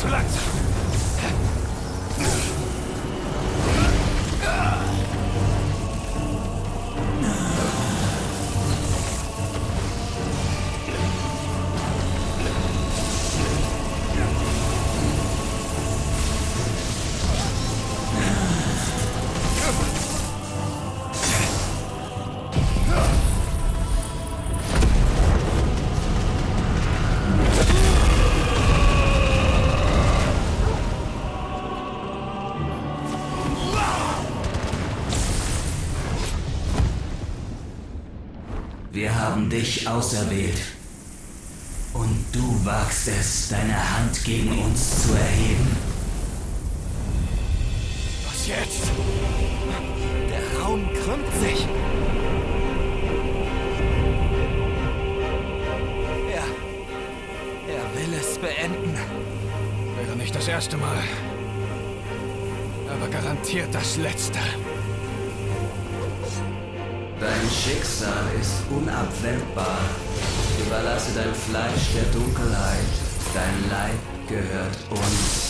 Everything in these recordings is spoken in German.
Zu langsam. Wir haben dich auserwählt. Und du wagst es, deine Hand gegen uns zu erheben. Was jetzt? Der Raum krümmt sich. Er will es beenden. Wäre nicht das erste Mal. Aber garantiert das letzte. Dein Schicksal ist unabwendbar. Überlasse dein Fleisch der Dunkelheit. Dein Leib gehört uns.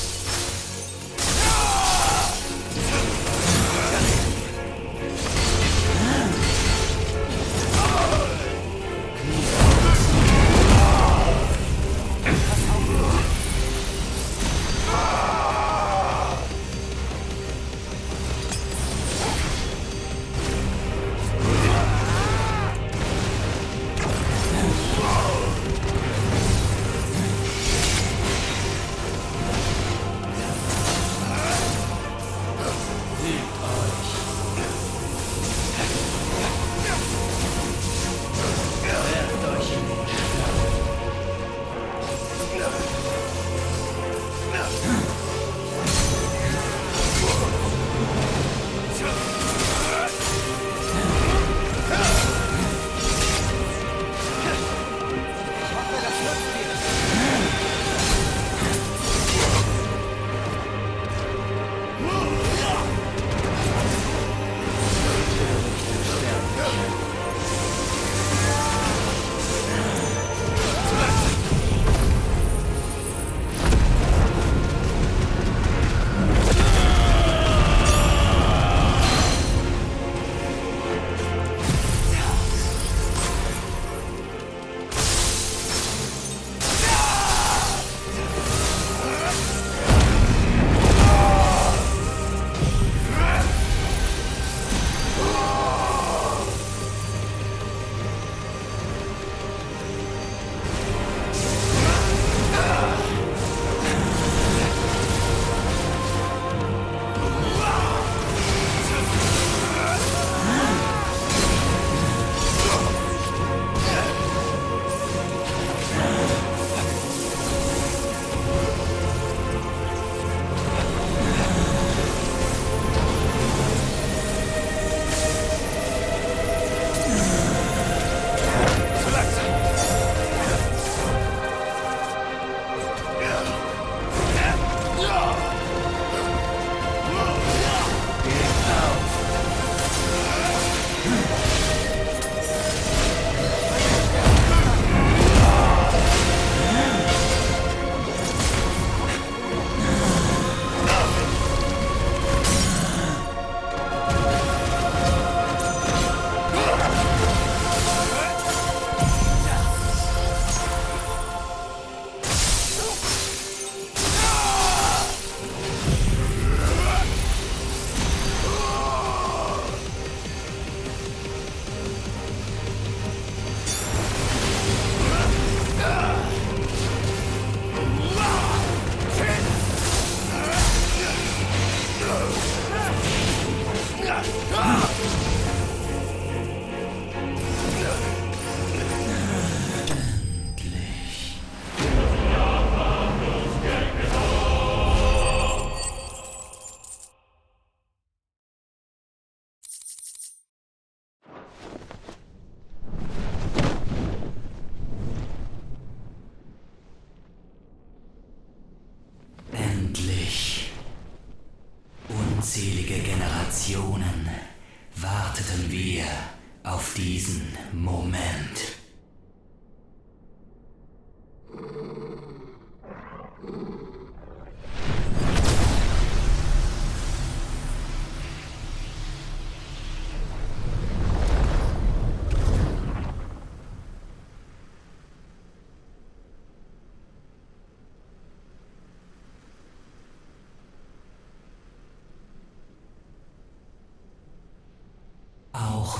Unzählige Generationen warteten wir auf diesen Moment.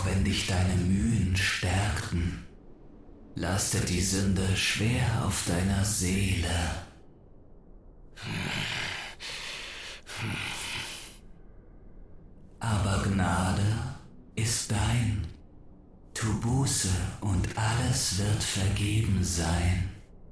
Auch wenn dich deine Mühen stärkten, lastet die Sünde schwer auf deiner Seele. Aber Gnade ist dein. Tu Buße und alles wird vergeben sein.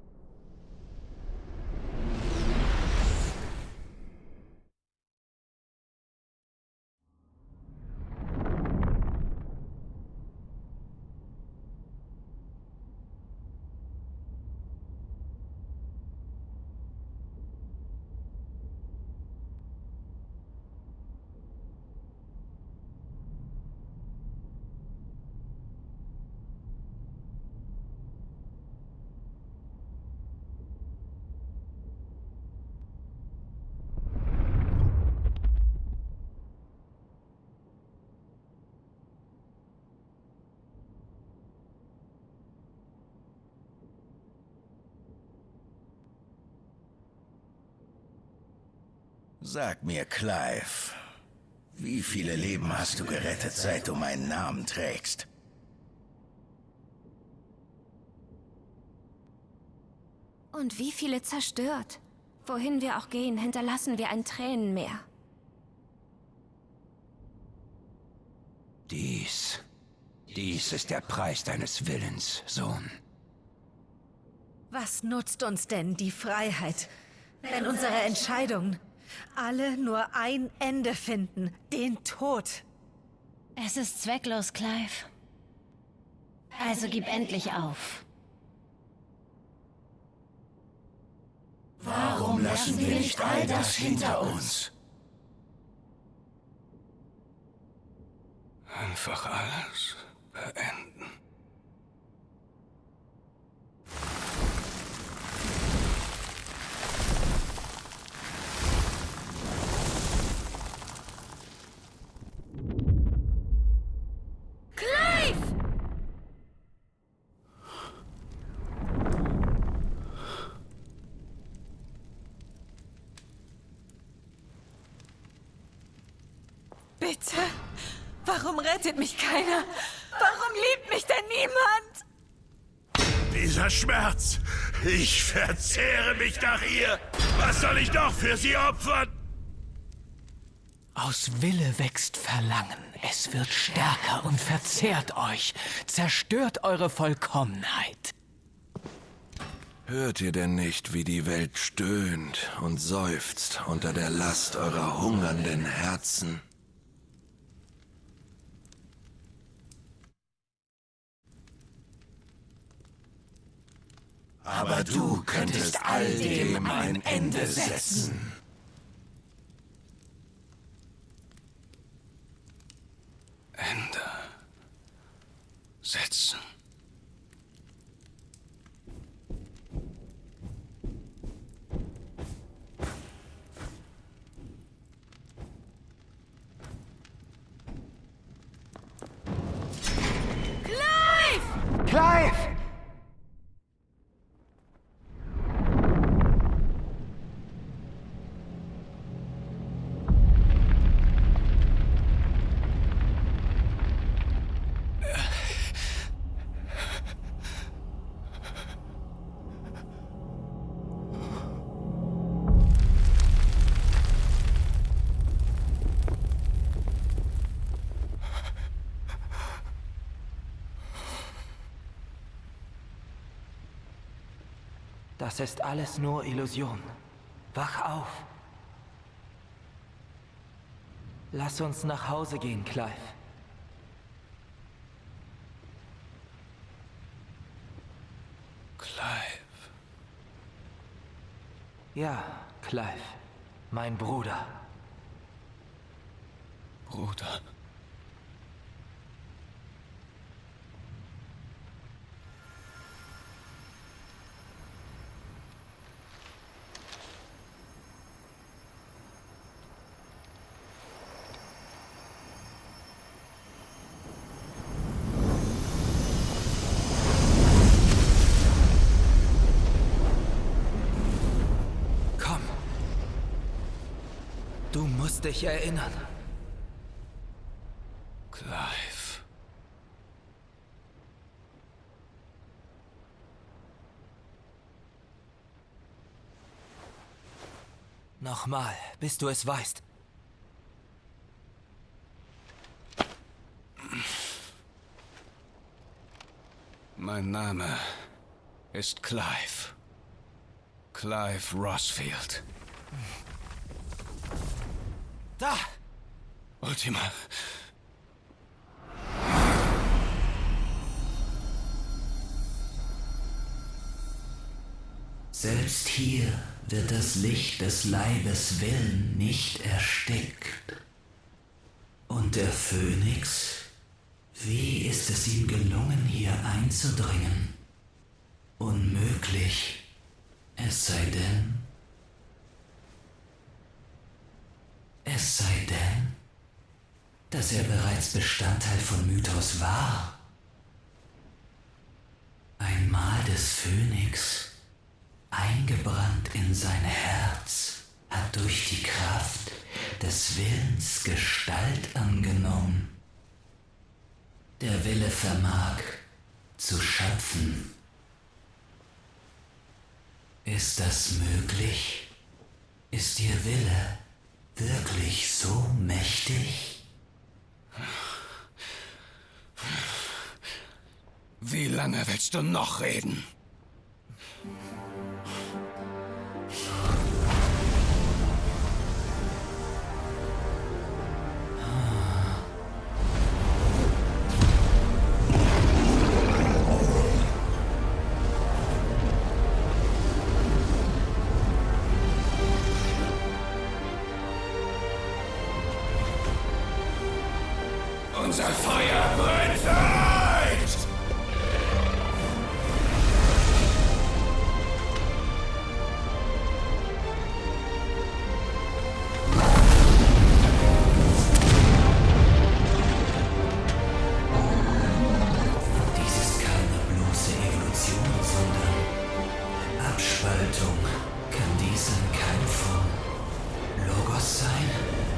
Sag mir, Clive, wie viele Leben hast du gerettet, seit du meinen Namen trägst? Und wie viele zerstört? Wohin wir auch gehen, hinterlassen wir ein Tränenmeer. Dies ist der Preis deines Willens, Sohn. Was nutzt uns denn die Freiheit, wenn unsere Entscheidungen alle nur ein Ende finden, den Tod? Es ist zwecklos, Clive. Also gib endlich auf. Warum lassen wir nicht all das hinter uns? Einfach alles beenden. Bitte? Warum rettet mich keiner? Warum liebt mich denn niemand? Dieser Schmerz! Ich verzehre mich nach ihr! Was soll ich noch für sie opfern? Aus Wille wächst Verlangen. Es wird stärker und verzehrt euch. Zerstört eure Vollkommenheit. Hört ihr denn nicht, wie die Welt stöhnt und seufzt unter der Last eurer hungernden Herzen? Aber du könntest all dem ein Ende setzen. Ende setzen. Clive! Das ist alles nur Illusion. Wach auf. Lass uns nach Hause gehen, Clive. Clive. Ja, Clive. Mein Bruder. Bruder. Du musst dich erinnern. Clive. Nochmal, bis du es weißt. Mein Name ist Clive. Clive Rossfield. Da! Ultima. Selbst hier wird das Licht des Leibes Willen nicht erstickt. Und der Phönix, wie ist es ihm gelungen, hier einzudringen? Unmöglich, es sei denn, dass er bereits Bestandteil von Mythos war. Ein Mal des Phönix, eingebrannt in sein Herz, hat durch die Kraft des Willens Gestalt angenommen. Der Wille vermag zu schöpfen. Ist das möglich? Ist Ihr Wille wirklich so mächtig? Wie lange willst du noch reden? Unser Feuer brennt für euch! Dies ist keine bloße Evolution, sondern Abspaltung. Kann dies ein Keim von Logos sein?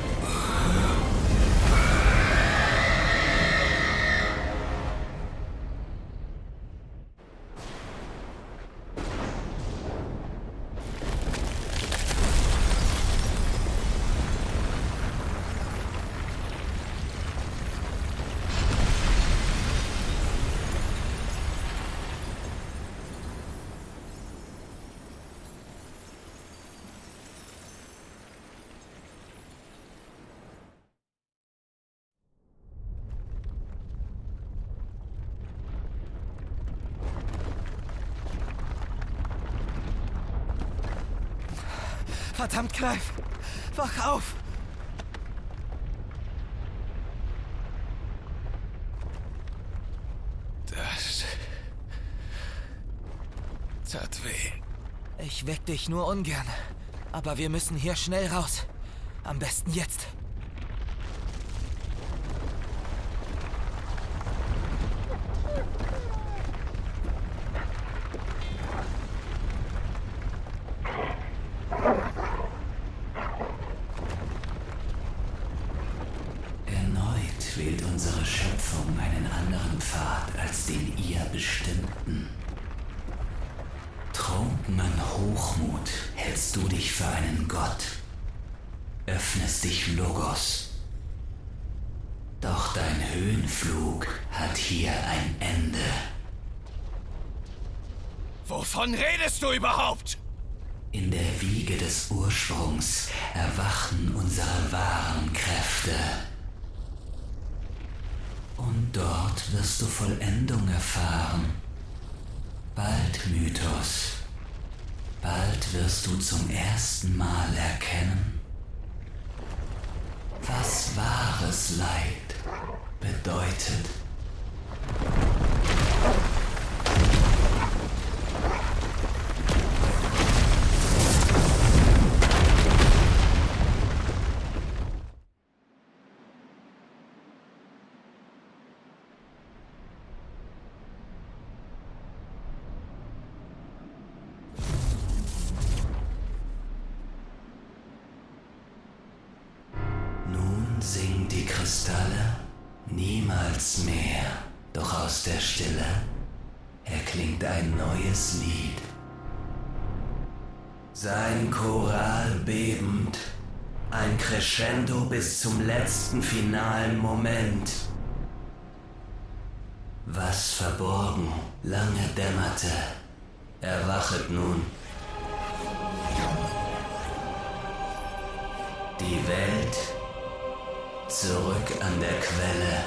Verdammt, Clive! Wach auf! Das tat weh. Ich weck dich nur ungern. Aber wir müssen hier schnell raus. Am besten jetzt. Erneut wählt unsere Schöpfung einen anderen Pfad als den ihr bestimmten. Trunken an Hochmut hältst du dich für einen Gott, öffnest dich Logos. Doch dein Höhenflug hat hier ein Ende. Wovon redest du überhaupt? In der Wiege des Ursprungs erwachen unsere wahren Kräfte. Und dort wirst du Vollendung erfahren. Bald, Mythos. Bald wirst du zum ersten Mal erkennen, was wahres Leid bedeutet. Singen die Kristalle niemals mehr, doch aus der Stille erklingt ein neues Lied. Sein Choral bebend. Ein Crescendo bis zum letzten finalen Moment. Was verborgen lange dämmerte, erwachet nun. Die Welt zurück an der Quelle.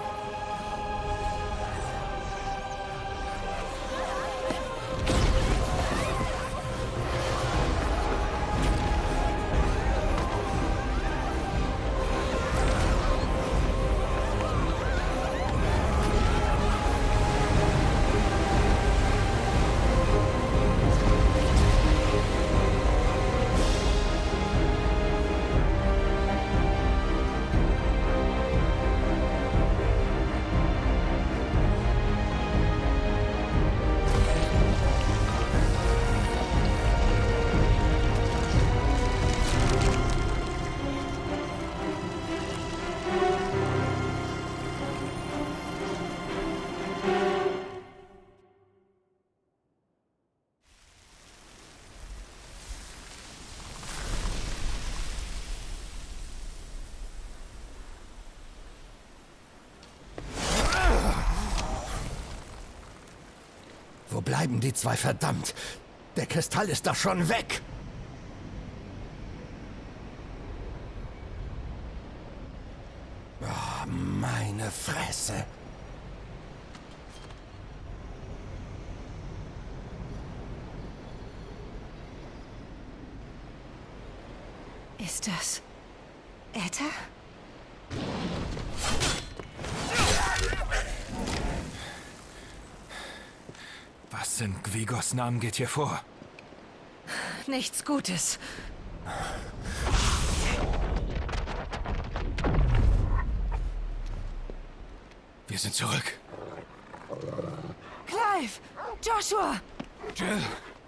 Wo bleiben die zwei, verdammt? Der Kristall ist doch schon weg! Oh, meine Fresse! Ist das Äther? Was in Gwigors Namen geht hier vor? Nichts Gutes. Wir sind zurück. Clive! Joshua! Jill!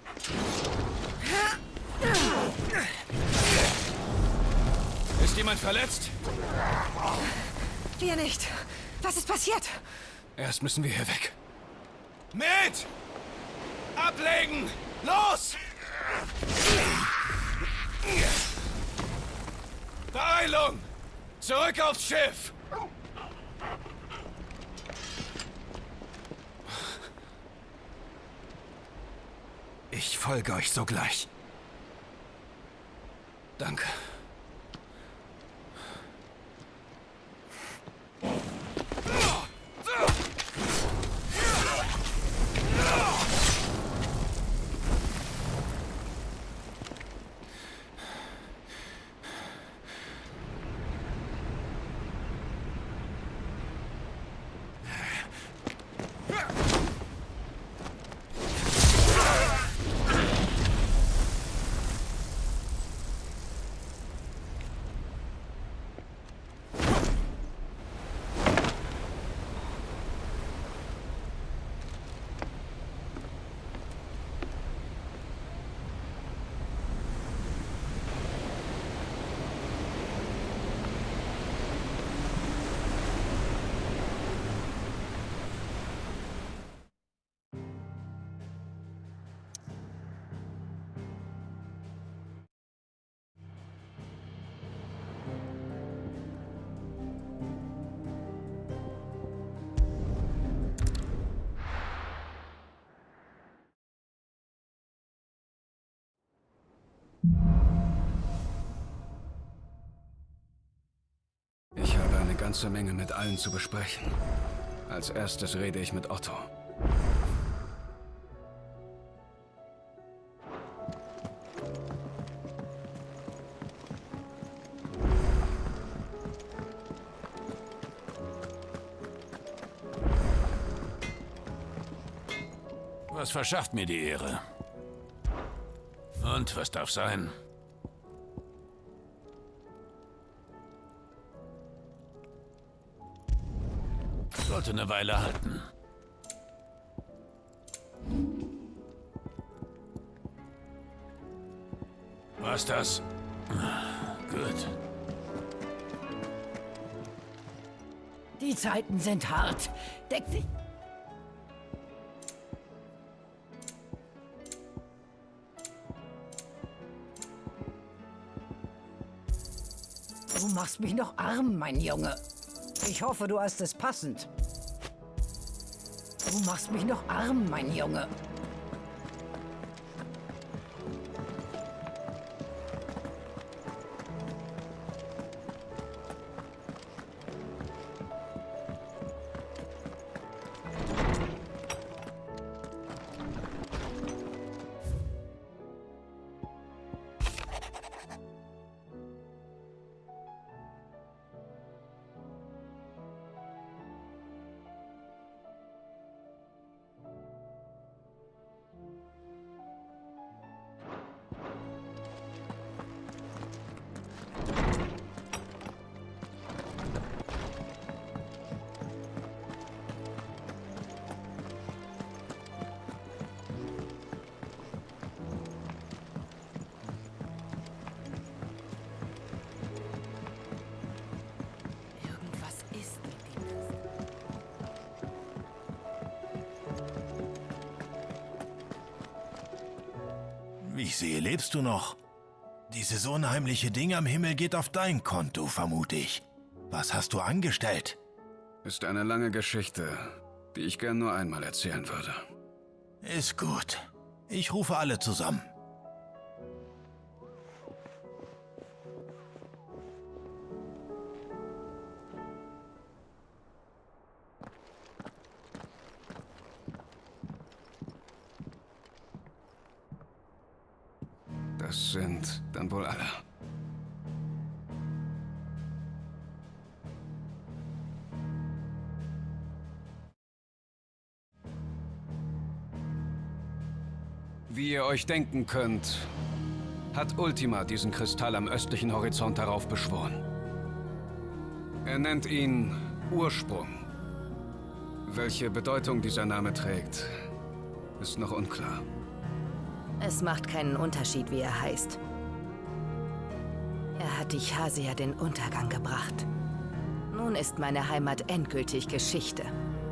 Ist jemand verletzt? Wir nicht. Was ist passiert? Erst müssen wir hier weg. Mit! Ablegen! Los! Beeilung! Zurück aufs Schiff! Ich folge euch sogleich. Danke. Ich habe eine ganze Menge mit allen zu besprechen. Als erstes rede ich mit Otto. Was verschafft mir die Ehre? Und was darf sein? Sollte eine Weile halten. War's das? Gut. Die Zeiten sind hart. Deck dich. Du machst mich noch arm, mein Junge. Ich hoffe, du hast es passend. Du machst mich noch arm, mein Junge. Wie ich sehe, lebst du noch. Dieses unheimliche Ding am Himmel geht auf dein Konto, vermute ich. Was hast du angestellt? Ist eine lange Geschichte, die ich gern nur einmal erzählen würde. Ist gut. Ich rufe alle zusammen. Das sind dann wohl alle. Wie ihr euch denken könnt, hat Ultima diesen Kristall am östlichen Horizont heraufbeschworen. Er nennt ihn Ursprung. Welche Bedeutung dieser Name trägt, ist noch unklar. Es macht keinen Unterschied, wie er heißt. Er hat die Chasier den Untergang gebracht. Nun ist meine Heimat endgültig Geschichte.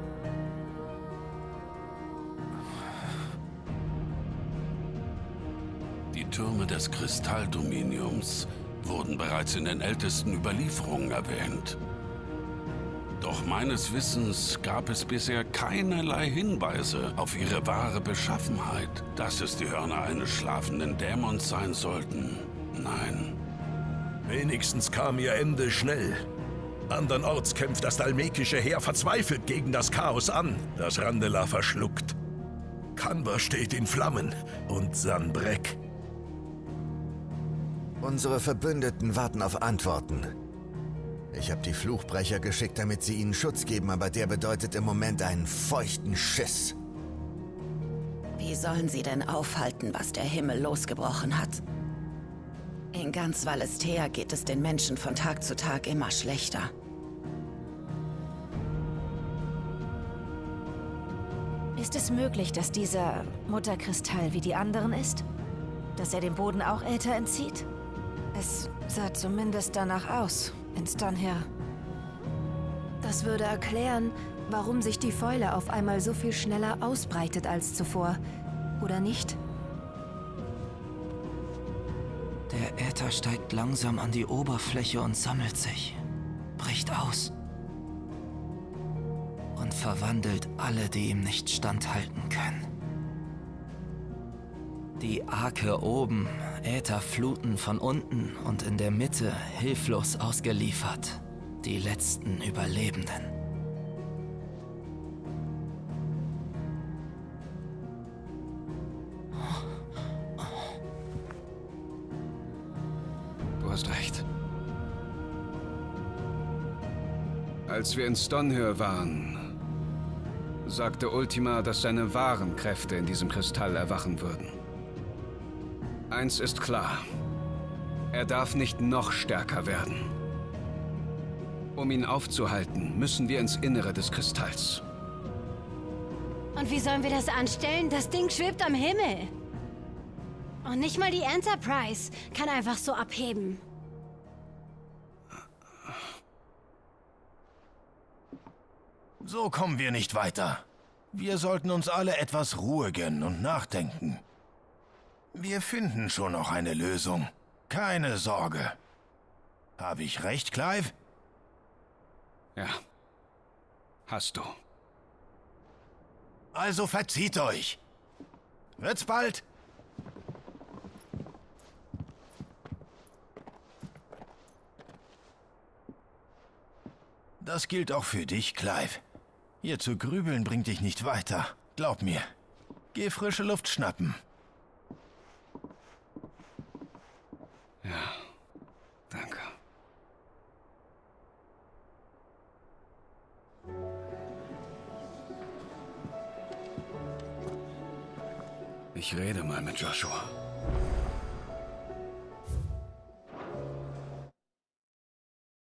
Die Türme des Kristalldominiums wurden bereits in den ältesten Überlieferungen erwähnt. Doch meines Wissens gab es bisher keinerlei Hinweise auf ihre wahre Beschaffenheit. Dass es die Hörner eines schlafenden Dämons sein sollten, nein. Wenigstens kam ihr Ende schnell. Andernorts kämpft das dalmekische Heer verzweifelt gegen das Chaos an, das Randelar verschluckt. Kanber steht in Flammen und Sanbreck. Unsere Verbündeten warten auf Antworten. Ich habe die Fluchbrecher geschickt, damit sie ihnen Schutz geben, aber der bedeutet im Moment einen feuchten Schiss. Wie sollen sie denn aufhalten, was der Himmel losgebrochen hat? In ganz Valisthea geht es den Menschen von Tag zu Tag immer schlechter. Ist es möglich, dass dieser Mutterkristall wie die anderen ist? Dass er dem Boden auch Äther entzieht? Es sah zumindest danach aus, in Stonhir. Das würde erklären, warum sich die Fäule auf einmal so viel schneller ausbreitet als zuvor, oder nicht? Der Äther steigt langsam an die Oberfläche und sammelt sich, bricht aus und verwandelt alle, die ihm nicht standhalten können. Die Arke oben, Ätherfluten von unten und in der Mitte hilflos ausgeliefert. Die letzten Überlebenden. Du hast recht. Als wir in Stonhir waren, sagte Ultima, dass seine wahren Kräfte in diesem Kristall erwachen würden. Eins ist klar. Er darf nicht noch stärker werden. Um ihn aufzuhalten, müssen wir ins Innere des Kristalls. Und wie sollen wir das anstellen? Das Ding schwebt am Himmel. Und nicht mal die Enterprise kann einfach so abheben. So kommen wir nicht weiter. Wir sollten uns alle etwas Ruhe gönnen und nachdenken. Wir finden schon noch eine Lösung. Keine Sorge. Habe ich recht, Clive? Ja. Hast du. Also verzieht euch. Wird's bald? Das gilt auch für dich, Clive. Hier zu grübeln bringt dich nicht weiter. Glaub mir. Geh frische Luft schnappen. Ja, danke. Ich rede mal mit Joshua.